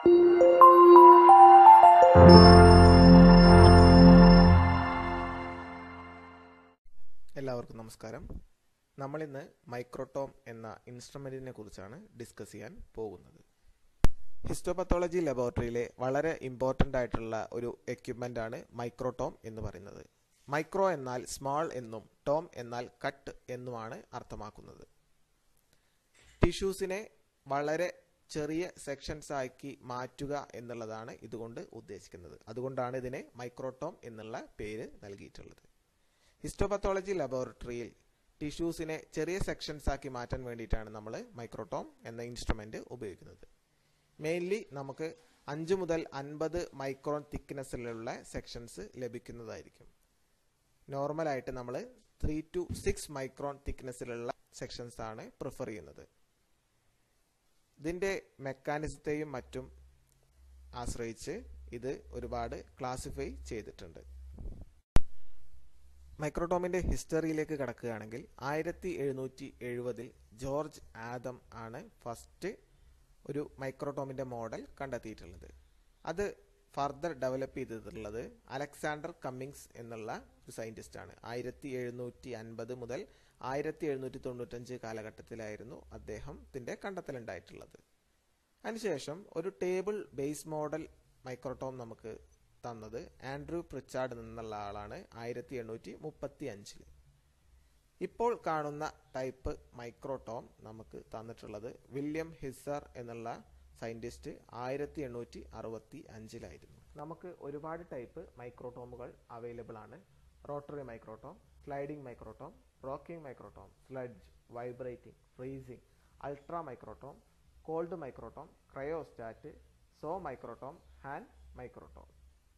എല്ലാവർക്കും നമസ്കാരം. നമ്മളിന്ന് മൈക്രോടോം എന്ന ഇൻസ്ട്രുമെന്റിനെ കുറിച്ചാണ് ഡിസ്കസ് ചെയ്യാൻ പോകുന്നത്. ഹിസ്റ്റോപത്തോളജി ലബോറട്ടറിയിലെ വളരെ ഇമ്പോർട്ടൻ്റ് ആയിട്ടുള്ള ഒരു എക്യുപ്മെൻ്റ് ആണ് മൈക്രോടോം എന്ന് പറയുന്നത്. മൈക്രോ എന്നാൽ സ്മാൾ എന്നും ടോം എന്നാൽ കട്ട് എന്നുമാണ് അർത്ഥമാക്കുന്നത്. ടിഷ്യൂസിനെ വളരെ ചെറിയ സെക്ഷൻസ് ആക്കി മാറ്റുക എന്നുള്ളതാണ് ഇതുകൊണ്ട് ഉദ്ദേശിക്കുന്നത്. അതുകൊണ്ടാണ് ഇതിനെ മൈക്രോടോം എന്നുള്ള പേര് നൽകിയിട്ടുള്ളത്. ഹിസ്റ്റോപത്തോളജി ലബോറട്ടറിയിൽ ടിഷ്യൂസിനെ ചെറിയ സെക്ഷൻസ് ആക്കി മാറ്റാൻ വേണ്ടിയിട്ടാണ് നമ്മൾ മൈക്രോടോം എന്ന ഇൻസ്ട്രുമെന്റ് ഉപയോഗിക്കുന്നത്. മെയിൻലി നമുക്ക് 5 മുതൽ 50 മൈക്രോൺ തിക്നെസ്സിലുള്ള സെക്ഷൻസ് ലഭിക്കുന്നതായിരിക്കും. നോർമലായിട്ട് നമ്മൾ 3 to 6 മൈക്രോൺ തിക്നെസ്സിലുള്ള സെക്ഷൻസ് ആണ് പ്രിഫർ ചെയ്യുന്നത്. ഇതിൻ്റെ മെക്കാനിസത്തെയും മറ്റും ആശ്രയിച്ച് ഇത് ഒരുപാട് ക്ലാസിഫൈ ചെയ്തിട്ടുണ്ട്. മൈക്രോടോമിൻ്റെ ഹിസ്റ്ററിയിലേക്ക് കടക്കുകയാണെങ്കിൽ 1770 ജോർജ് ആദം ആണ് ഫസ്റ്റ് ഒരു മൈക്രോടോമിൻ്റെ മോഡൽ കണ്ടെത്തിയിട്ടുള്ളത്. അത് ഫർദർ ഡെവലപ്പ് ചെയ്തിട്ടുള്ളത് അലക്സാണ്ടർ കമ്മിങ്സ് എന്നുള്ള ഒരു സയൻറ്റിസ്റ്റാണ്. 1750 മുതൽ 1795 കാലഘട്ടത്തിലായിരുന്നു അദ്ദേഹത്തിൻ്റെ കണ്ടെത്തലുണ്ടായിട്ടുള്ളത്. അതിനുശേഷം ഒരു ടേബിൾ ബേസ് മോഡൽ മൈക്രോടോം നമുക്ക് തന്നത് ആൻഡ്രൂ പ്രിച്ചാർഡ് എന്നുള്ള ആളാണ് 1835. ഇപ്പോൾ കാണുന്ന ടൈപ്പ് മൈക്രോടോം നമുക്ക് തന്നിട്ടുള്ളത് വില്യം ഹിസർ എന്നുള്ള സയൻറ്റിസ്റ്റ് 1865. നമുക്ക് ഒരുപാട് ടൈപ്പ് മൈക്രോടോമുകൾ അവൈലബിൾ ആണ്. Rotary microtome, sliding microtome, rocking microtome, sledge, vibrating, freezing, ultra microtome, cold microtome, cryostat, saw microtome, hand microtome.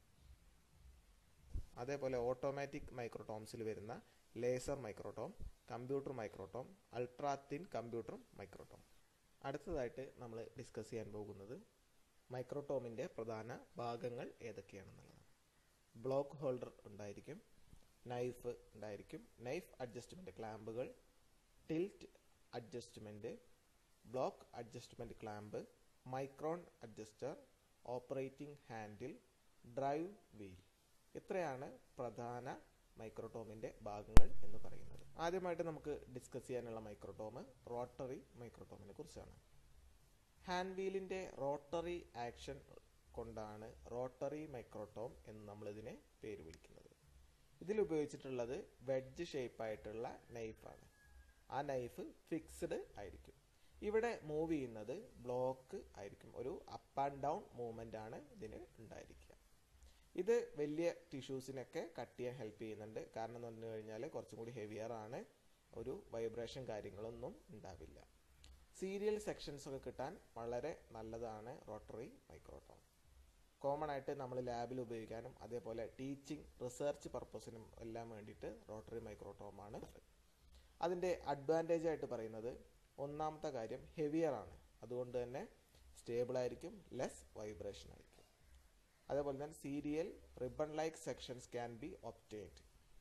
അതേപോലെ ഓട്ടോമാറ്റിക് മൈക്രോടോംസിൽ വരുന്ന laser microtome, computer microtome, ultra thin computer microtome. അടുത്തതായിട്ട് നമ്മൾ ഡിസ്കസ് ചെയ്യാൻ പോകുന്നത് മൈക്രോടോമിൻ്റെ പ്രധാന ഭാഗങ്ങൾ ഏതൊക്കെയാണെന്നുള്ളതാണ്. ബ്ലോക്ക് ഹോൾഡർ ഉണ്ടായിരിക്കും, നൈഫ് ഉണ്ടായിരിക്കും, നൈഫ് അഡ്ജസ്റ്റ്മെൻറ്റ് ക്ലാമ്പുകൾ, tilt adjustment, block adjustment clamp, micron adjuster, operating handle, drive wheel. ഇത്രയാണ് പ്രധാന മൈക്രോടോമിൻ്റെ ഭാഗങ്ങൾ എന്ന് പറയുന്നത്. ആദ്യമായിട്ട് നമുക്ക് ഡിസ്കസ് ചെയ്യാനുള്ള മൈക്രോടോം റോട്ടറി മൈക്രോടോമിനെ കുറിച്ചാണ്. ഹാൻഡ് വീലിൻ്റെ റോട്ടറി ആക്ഷൻ കൊണ്ടാണ് റോട്ടറി മൈക്രോടോം എന്ന് നമ്മളിതിനെ പേര് വിളിക്കുന്നത്. ഇതിൽ ഉപയോഗിച്ചിട്ടുള്ളത് വെഡ്ജ് ഷേപ്പായിട്ടുള്ള നൈഫാണ്. ആ നൈഫ് ഫിക്സ്ഡ് ആയിരിക്കും. ഇവിടെ മൂവ് ചെയ്യുന്നത് ബ്ലോക്ക് ആയിരിക്കും. ഒരു അപ്പ് ആൻഡ് ഡൗൺ മൂവ്മെൻ്റ് ആണ് ഇതിന് ഉണ്ടായിരിക്കുക. ഇത് വലിയ ടിഷ്യൂസിനൊക്കെ കട്ട് ചെയ്യാൻ ഹെൽപ്പ് ചെയ്യുന്നുണ്ട്. കാരണം എന്ന് പറഞ്ഞു കഴിഞ്ഞാൽ കുറച്ചും കൂടി ഹെവിയർ ആണ്, ഒരു വൈബ്രേഷൻ കാര്യങ്ങളൊന്നും ഉണ്ടാവില്ല. സീരിയൽ സെക്ഷൻസ് ഒക്കെ കിട്ടാൻ വളരെ നല്ലതാണ് റോട്ടറി മൈക്രോടോം. കോമൺ ആയിട്ട് നമ്മൾ ലാബിൽ ഉപയോഗിക്കാനും അതേപോലെ ടീച്ചിങ് റിസർച്ച് പർപ്പസിനും എല്ലാം വേണ്ടിയിട്ട് റോട്ടറി മൈക്രോടോമാണ്. അതിൻ്റെ അഡ്വാൻറ്റേജ് ആയിട്ട് പറയുന്നത് ഒന്നാമത്തെ കാര്യം ഹെവിയർ ആണ്, അതുകൊണ്ട് തന്നെ സ്റ്റേബിൾ ആയിരിക്കും, ലെസ് വൈബ്രേഷൻ ആയിരിക്കും. അതേപോലെ തന്നെ serial ribbon like sections can be obtained.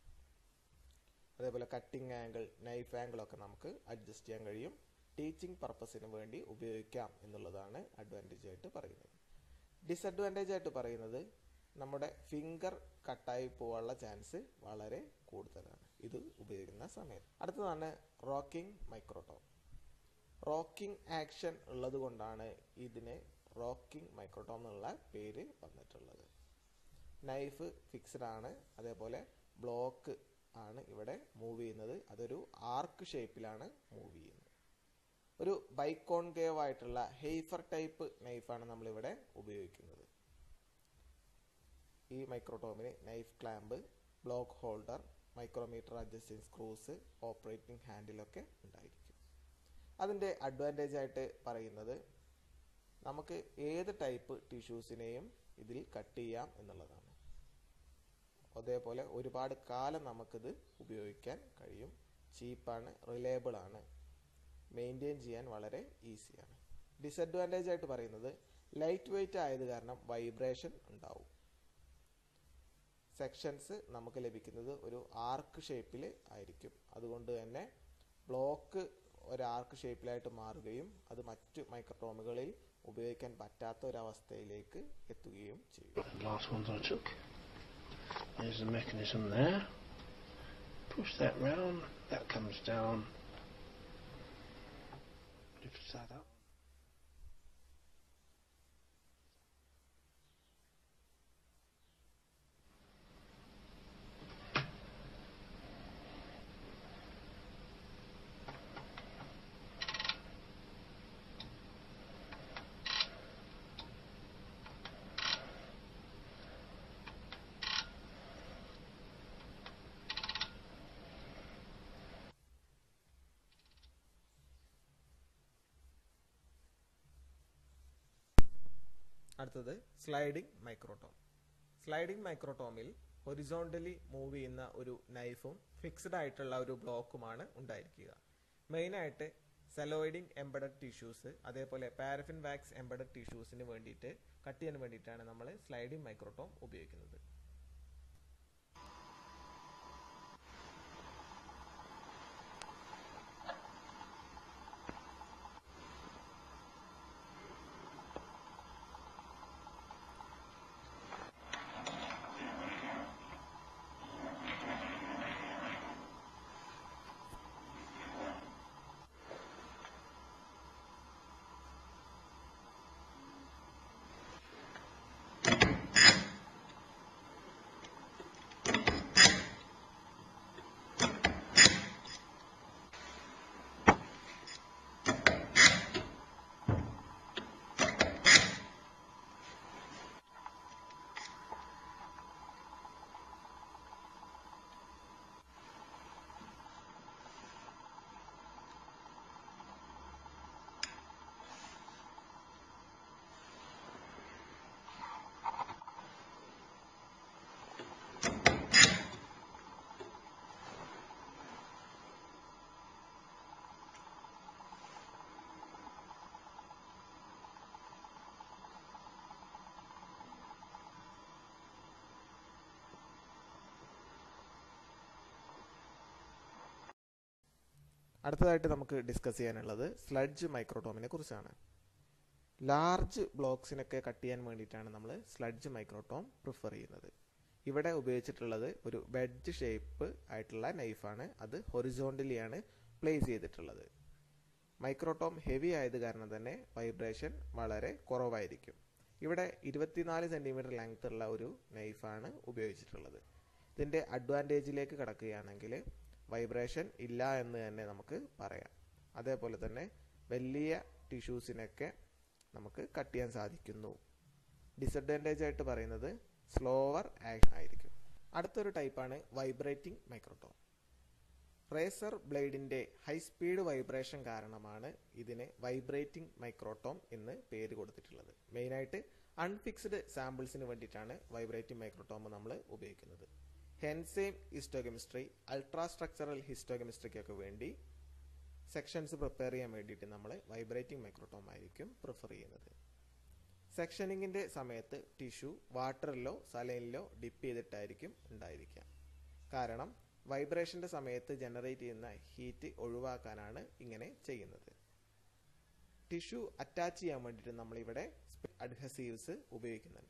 അതേപോലെ കട്ടിംഗ് ആംഗിൾ, നൈഫ് ആംഗിൾ ഒക്കെ നമുക്ക് അഡ്ജസ്റ്റ് ചെയ്യാൻ കഴിയും. ടീച്ചിങ് പർപ്പസിന് വേണ്ടി ഉപയോഗിക്കാം എന്നുള്ളതാണ് അഡ്വാൻറ്റേജ് ആയിട്ട് പറയുന്നത്. ഡിസഡ്വാൻറ്റേജ് ആയിട്ട് പറയുന്നത് നമ്മുടെ ഫിംഗർ കട്ടായി പോകാനുള്ള ചാൻസ് വളരെ കൂടുതലാണ് ഇത് ഉപയോഗിക്കുന്ന സമയത്ത്. അടുത്തതാണ് റോക്കിംഗ് മൈക്രോടോം. റോക്കിംഗ് ആക്ഷൻ ഉള്ളത് കൊണ്ടാണ് ഇതിന് റോക്കിംഗ് മൈക്രോടോം എന്നുള്ള പേര് വന്നിട്ടുള്ളത്. നൈഫ് ഫിക്സ്ഡ് ആണ്, അതേപോലെ ബ്ലോക്ക് ആണ് ഇവിടെ മൂവ് ചെയ്യുന്നത്. അതൊരു ആർക്ക് ഷേപ്പിലാണ് മൂവ് ചെയ്യുന്നത്. ഒരു ബൈക്കോൺകേവ് ആയിട്ടുള്ള ഹെയ്ഫർ ടൈപ്പ് നൈഫാണ് നമ്മളിവിടെ ഉപയോഗിക്കുന്നത്. ഈ മൈക്രോടോമിന് knife clamp, block holder, micrometer adjusting screws, operating ഹാൻഡിലൊക്കെ ഉണ്ടായിരിക്കും. അതിൻ്റെ അഡ്വാൻറ്റേജ് ആയിട്ട് പറയുന്നത് നമുക്ക് ഏത് ടൈപ്പ് ടിഷ്യൂസിനെയും ഇതിൽ കട്ട് ചെയ്യാം എന്നുള്ളതാണ്. അതേപോലെ ഒരുപാട് കാലം നമുക്കിത് ഉപയോഗിക്കാൻ കഴിയും. ചീപ്പാണ്, റിലയബിൾ ആണ്, മെയിൻറ്റെയിൻ ചെയ്യാൻ വളരെ ഈസിയാണ്. ഡിസഡ്വാൻറ്റേജ് ആയിട്ട് പറയുന്നത് ലൈറ്റ് വെയിറ്റ് ആയത് കാരണം വൈബ്രേഷൻ ഉണ്ടാവും. സെക്ഷൻസ് നമുക്ക് ലഭിക്കുന്നത് ഒരു ആർക്ക് ഷേപ്പിൽ ആയിരിക്കും. അതുകൊണ്ട് തന്നെ ബ്ലോക്ക് ഒരു ആർക്ക് ഷേപ്പിലായിട്ട് മാറുകയും അത് മറ്റു മൈക്രോടോമുകളിൽ ഉപയോഗിക്കാൻ പറ്റാത്ത ഒരവസ്ഥയിലേക്ക് എത്തുകയും ചെയ്യും. Last ones I took. There's the mechanism there. Push that round, that comes down, lifts that up. അടുത്തത് സ്ലൈഡിംഗ് മൈക്രോടോം. സ്ലൈഡിംഗ് മൈക്രോടോമിൽ ഹൊറിസോണ്ടലി മൂവ് ചെയ്യുന്ന ഒരു നൈഫും ഫിക്സ്ഡ് ആയിട്ടുള്ള ഒരു ബ്ലോക്കുമാണ് ഉണ്ടായിരിക്കുക. മെയിനായിട്ട് സെലോയിഡിംഗ് എംബഡഡ് ടിഷ്യൂസ്, അതേപോലെ പാരഫിൻ വാക്സ് എംബഡഡ് ടിഷ്യൂസിന് വേണ്ടിയിട്ട് കട്ട് ചെയ്യാൻ വേണ്ടിയിട്ടാണ് നമ്മൾ സ്ലൈഡിംഗ് മൈക്രോടോം ഉപയോഗിക്കുന്നത്. അടുത്തതായിട്ട് നമുക്ക് ഡിസ്കസ് ചെയ്യാനുള്ളത് സ്ലഡ്ജ് മൈക്രോടോമിനെ കുറിച്ചാണ്. ലാർജ് ബ്ലോക്സിനൊക്കെ കട്ട് ചെയ്യാൻ വേണ്ടിയിട്ടാണ് നമ്മൾ സ്ലഡ്ജ് മൈക്രോടോം പ്രിഫർ ചെയ്യുന്നത്. ഇവിടെ ഉപയോഗിച്ചിട്ടുള്ളത് ഒരു വെഡ്ജ് ഷേപ്പ് ആയിട്ടുള്ള നൈഫാണ്. അത് ഹൊറിസോണ്ടലിയാണ് പ്ലേസ് ചെയ്തിട്ടുള്ളത്. മൈക്രോടോം ഹെവി ആയത് കാരണം തന്നെ വൈബ്രേഷൻ വളരെ കുറവായിരിക്കും. ഇവിടെ 24 സെൻറ്റിമീറ്റർ ലെങ്ത് ഉള്ള ഒരു നൈഫാണ് ഉപയോഗിച്ചിട്ടുള്ളത്. ഇതിൻ്റെ അഡ്വാൻറ്റേജിലേക്ക് കടക്കുകയാണെങ്കിൽ വൈബ്രേഷൻ ഇല്ല എന്ന് തന്നെ നമുക്ക് പറയാം. അതേപോലെ തന്നെ വലിയ ടിഷ്യൂസിനൊക്കെ നമുക്ക് കട്ട് ചെയ്യാൻ സാധിക്കുന്നു. ഡിസഡ്വാൻറ്റേജ് ആയിട്ട് പറയുന്നത് സ്ലോവർ ആക്ഷൻ ആയിരിക്കും. അടുത്തൊരു ടൈപ്പാണ് വൈബ്രേറ്റിംഗ് മൈക്രോടോം. റേസർ ബ്ലേഡിൻ്റെ ഹൈ സ്പീഡ് വൈബ്രേഷൻ കാരണമാണ് ഇതിന് വൈബ്രേറ്റിംഗ് മൈക്രോടോം എന്ന് പേര് കൊടുത്തിട്ടുള്ളത്. മെയിനായിട്ട് അൺഫിക്സ്ഡ് സാമ്പിൾസിന് വേണ്ടിയിട്ടാണ് വൈബ്രേറ്റിംഗ് മൈക്രോടോം നമ്മൾ ഉപയോഗിക്കുന്നത്. ഹെൻസെയിം ഹിസ്റ്റോകെമിസ്ട്രി, അൾട്രാ സ്ട്രക്ചറൽ ഹിസ്റ്റോകെമിസ്ട്രിക്കൊക്കെ വേണ്ടി സെക്ഷൻസ് പ്രിപ്പയർ ചെയ്യാൻ വേണ്ടിയിട്ട് നമ്മൾ വൈബ്രേറ്റിംഗ് മൈക്രോടോം ആയിരിക്കും പ്രിഫർ ചെയ്യുന്നത്. സെക്ഷനിങ്ങിൻ്റെ സമയത്ത് ടിഷ്യൂ വാട്ടറിലോ സലൈനിലോ ഡിപ്പ് ചെയ്തിട്ടായിരിക്കും ഉണ്ടായിരിക്കുക. കാരണം വൈബ്രേഷൻ്റെ സമയത്ത് ജനറേറ്റ് ചെയ്യുന്ന ഹീറ്റ് ഒഴിവാക്കാനാണ് ഇങ്ങനെ ചെയ്യുന്നത്. ടിഷ്യൂ അറ്റാച്ച് ചെയ്യാൻ വേണ്ടിയിട്ട് നമ്മളിവിടെ അഡ്ഹസീവ്സ് ഉപയോഗിക്കുന്നുണ്ട്.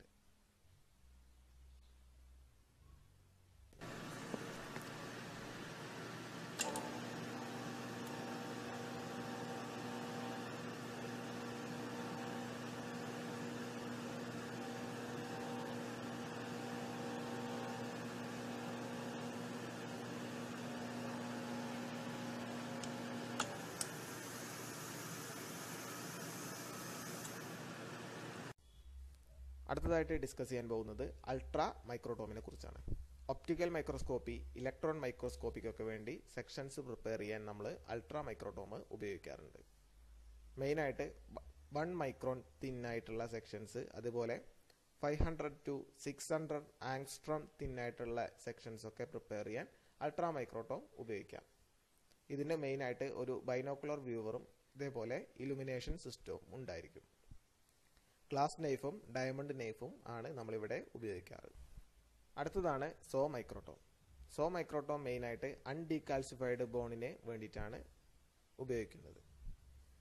അടുത്തതായിട്ട് ഡിസ്കസ് ചെയ്യാൻ പോകുന്നത് അൾട്രാ മൈക്രോടോമിനെ കുറിച്ചാണ്. ഒപ്റ്റിക്കൽ മൈക്രോസ്കോപ്പി, ഇലക്ട്രോൺ മൈക്രോസ്കോപ്പിക്കൊക്കെ വേണ്ടി സെക്ഷൻസ് പ്രിപ്പയർ ചെയ്യാൻ നമ്മൾ അൾട്രാ മൈക്രോടോം ഉപയോഗിക്കാറുണ്ട്. മെയിനായിട്ട് 1 മൈക്രോൺ തിന്നായിട്ടുള്ള സെക്ഷൻസ്, അതുപോലെ 500 to 600 ആങ്സ്ട്രോം തിന്നായിട്ടുള്ള സെക്ഷൻസ് ഒക്കെ പ്രിപ്പയർ ചെയ്യാൻ അൾട്രാ മൈക്രോടോം ഉപയോഗിക്കാം. ഇതിന് മെയിനായിട്ട് ഒരു ബൈനോക്കുലർ വ്യൂവറും ഇതേപോലെ ഇലുമിനേഷൻ സിസ്റ്റവും ഉണ്ടായിരിക്കും. ഗ്ലാസ് നൈഫും ഡയമണ്ട് നൈഫും ആണ് നമ്മളിവിടെ ഉപയോഗിക്കാറ്. അടുത്തതാണ് സോ മൈക്രോടോം. സോ മൈക്രോടോം മെയിനായിട്ട് അൺഡീകാൽസിഫൈഡ് ബോണിനെ വേണ്ടിയിട്ടാണ് ഉപയോഗിക്കുന്നത്.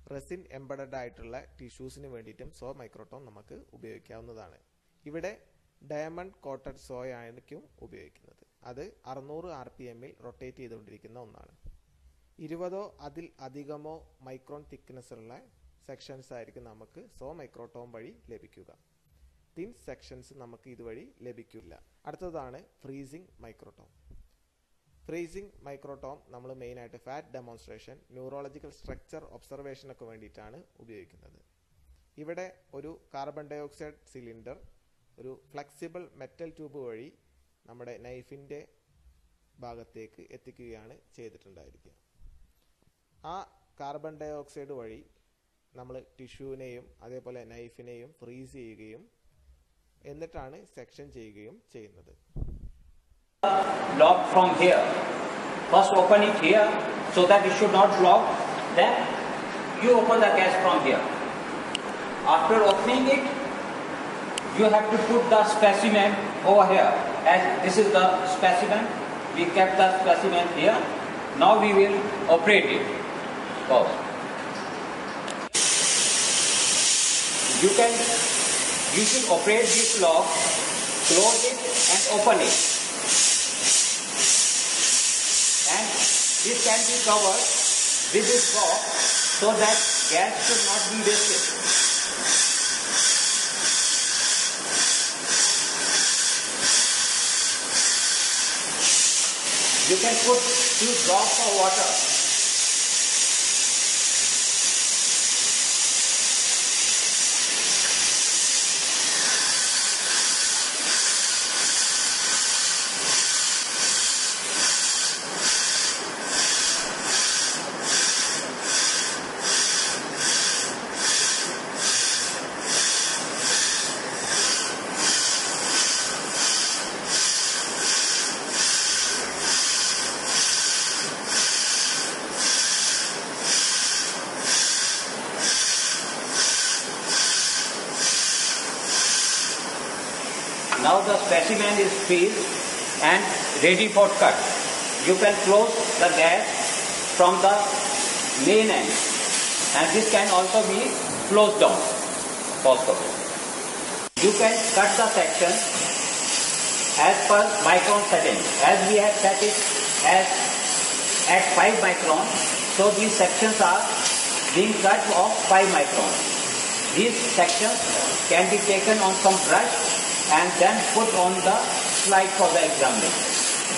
റെസിൻ എംബഡഡ് ആയിട്ടുള്ള ടിഷ്യൂസിന് വേണ്ടിയിട്ടും സോ മൈക്രോടോം നമുക്ക് ഉപയോഗിക്കാവുന്നതാണ്. ഇവിടെ ഡയമണ്ട് കോട്ടഡ് സോ ആയിരിക്കും ഉപയോഗിക്കുന്നത്. അത് 600 RPM റൊട്ടേറ്റ് ചെയ്തുകൊണ്ടിരിക്കുന്ന ഒന്നാണ്. 20 അതിൽ അധികമോ മൈക്രോൺ തിക്നെസ്സുള്ള സെക്ഷൻസ് ആയിരിക്കും നമുക്ക് സോ മൈക്രോടോം വഴി ലഭിക്കുക. തിൻ സെക്ഷൻസ് നമുക്ക് ഇതുവഴി ലഭിക്കില്ല. അടുത്തതാണ് ഫ്രീസിംഗ് മൈക്രോടോം. ഫ്രീസിംഗ് മൈക്രോടോം നമ്മൾ മെയിനായിട്ട് ഫാറ്റ് ഡെമോൺസ്ട്രേഷൻ, ന്യൂറോളജിക്കൽ സ്ട്രക്ചർ ഒബ്സർവേഷനൊക്കെ വേണ്ടിയിട്ടാണ് ഉപയോഗിക്കുന്നത്. ഇവിടെ ഒരു കാർബൺ ഡൈ ഓക്സൈഡ് സിലിണ്ടർ ഒരു ഫ്ലെക്സിബിൾ മെറ്റൽ ട്യൂബ് വഴി നമ്മുടെ നൈഫിൻ്റെ ഭാഗത്തേക്ക് എത്തിക്കുകയാണ് ചെയ്തിട്ടുണ്ടായിരിക്കുക. ആ കാർബൺ ഡൈ ഓക്സൈഡ് വഴി നമ്മൾ ടിഷ്യൂവിനെയും അതേപോലെ നൈഫിനെയും ഫ്രീസ് ചെയ്യുകയും എന്നിട്ടാണ് സെക്ഷൻ ചെയ്യുകയും ചെയ്യുന്നത്. Lock from here. First open it here so that it should not block. Then you open the gas from here. After opening it, you have to put the specimen over here. As this is the specimen, we kept the specimen here. Now we will operate it. Pause. You should operate this lock, close it and open it. And this can be covered with this box so that gas should not be wasted. You can put few drops of water. Now the specimen is filled and ready for cut. You can close the gas from the main end, and this can also be closed down. You can cut the section as per micron setting. As we have set it as at 5 micron, so these sections are being cut of 5 micron. These sections can be taken on some brush and then put on the slide for the examination.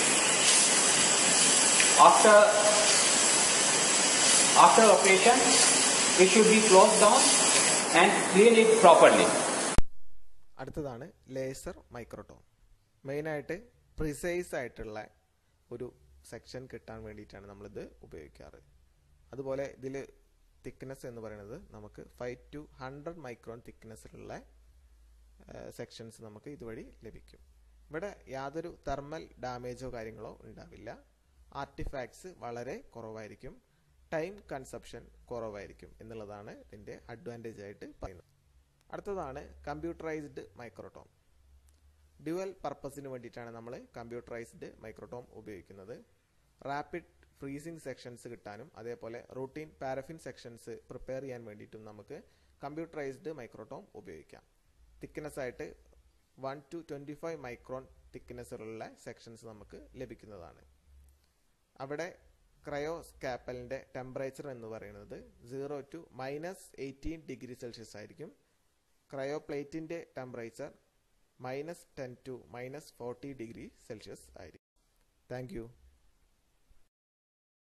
After operation, it should be closed down and clean it properly. അടുത്തതാണ് laser microtome. മെയിനായിട്ട് precise ആയിട്ടുള്ള ഒരു section കിട്ടാൻ വേണ്ടിയിട്ടാണ് നമ്മളിത് ഉപയോഗിക്കാറ്. അതുപോലെ ഇതിൽ തിക്നെസ് എന്ന് പറയുന്നത് നമുക്ക് 5 to 100 മൈക്രോൺ തിക്നെസ്സിലുള്ള സെക്ഷൻസ് നമുക്ക് ഇതുവഴി ലഭിക്കും. ഇവിടെ യാതൊരു തെർമൽ ഡാമേജോ കാര്യങ്ങളോ ഉണ്ടാവില്ല. ആർട്ടിഫാക്ട്സ് വളരെ കുറവായിരിക്കും. ടൈം കൺസപ്ഷൻ കുറവായിരിക്കും എന്നുള്ളതാണ് ഇതിൻ്റെ അഡ്വാൻറ്റേജ് ആയിട്ട് പറയുന്നത്. അടുത്തതാണ് കമ്പ്യൂട്ടറൈസ്ഡ് മൈക്രോടോം. ഡ്യുവൽ പർപ്പസിന് വേണ്ടിയിട്ടാണ് നമ്മൾ കമ്പ്യൂട്ടറൈസ്ഡ് മൈക്രോടോം ഉപയോഗിക്കുന്നത്. റാപ്പിഡ് ഫ്രീസിംഗ് സെക്ഷൻസ് കിട്ടാനും അതേപോലെ റൂട്ടീൻ പാരഫിൻ സെക്ഷൻസ് പ്രിപ്പയർ ചെയ്യാൻ വേണ്ടിയിട്ടും നമുക്ക് കമ്പ്യൂട്ടറൈസ്ഡ് മൈക്രോടോം ഉപയോഗിക്കാം. തിക്നെസ് ആയിട്ട് 1 to 25 മൈക്രോൺ തിക്നെസ്സിലുള്ള സെക്ഷൻസ് നമുക്ക് ലഭിക്കുന്നതാണ്. അവിടെ ക്രയോ സ്കാപ്പലിൻ്റെ ടെമ്പറേച്ചർ എന്ന് പറയുന്നത് 0 to -18 ഡിഗ്രി സെൽഷ്യസ് ആയിരിക്കും. ക്രയോ പ്ലേറ്റിൻ്റെ ടെമ്പറേച്ചർ -10 to -40 ഡിഗ്രി സെൽഷ്യസ് ആയിരിക്കും. Thank U.